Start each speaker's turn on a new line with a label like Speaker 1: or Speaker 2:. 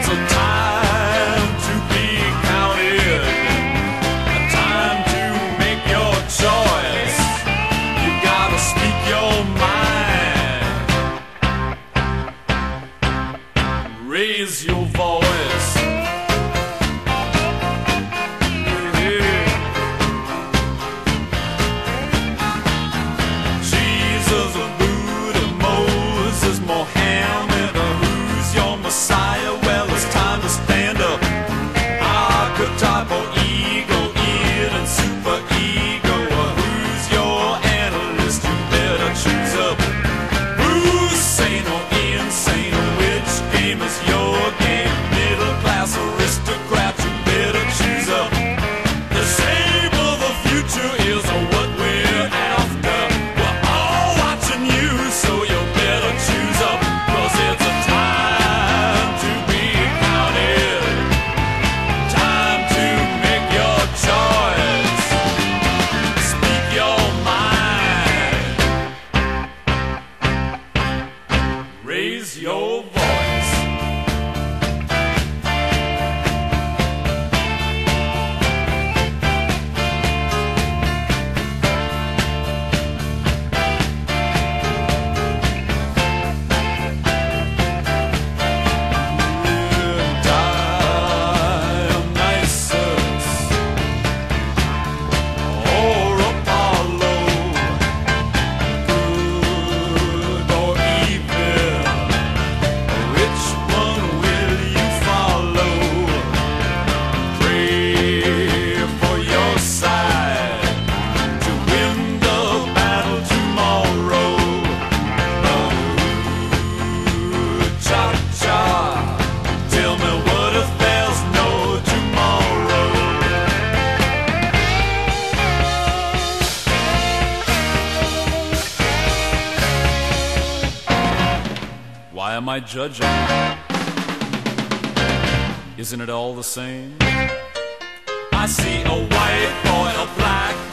Speaker 1: a time to be counted, a time to make your choice. You gotta speak your mind, raise your voice. Jesus, Buddha, Moses, Mohammed, who's your Messiah? Well, it's time to stand up. Archetypal ego, id and super ego. Who's your analyst? You better choose up. Who's sane or insane? Which game is your game? Middle class aristocrat, you better choose up. The shape of the future is what we're after. We're all watching you, so you better choose up. 'Cause it's a time to be counted, time to make your choice. Speak your mind, raise your voice. Dionysus or Apollo, good or evil, which one will you follow? Pray for your side to win the battle tomorrow. Cha-cha, tell me what if there's no tomorrow? Why am I judging? Isn't it all the same? I see a white boy, a black